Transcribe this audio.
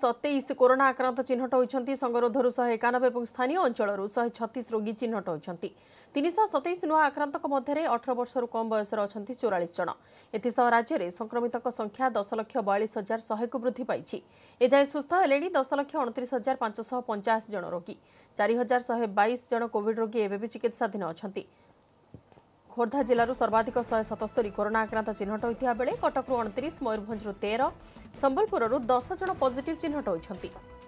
327 corona आक्रांत चिन्हट होती संगरोधर 191 और स्थानीय अंचल 136 रोगी चिन्हट होती 327 नुआ आक्रांत मध्य 18 वर्ष कम बयसर अच्छा 44 जन एसह राज्य में संक्रमित संख्या 10,42,100 को वृद्धि पाई एजाए सुस्थ हेले 10,29,585 जन रोगी 4,122 जन कोविड रोगी एवं भी चिकित्साधीन अच्छा खोर्धा जिलूर सर्वाधिक 177 कोरोना आक्रांत चिन्हट होता बेले कटकू 29 मयूरभंज 13 संबलपुर 10 जन पॉजिटिव चिन्हट होती।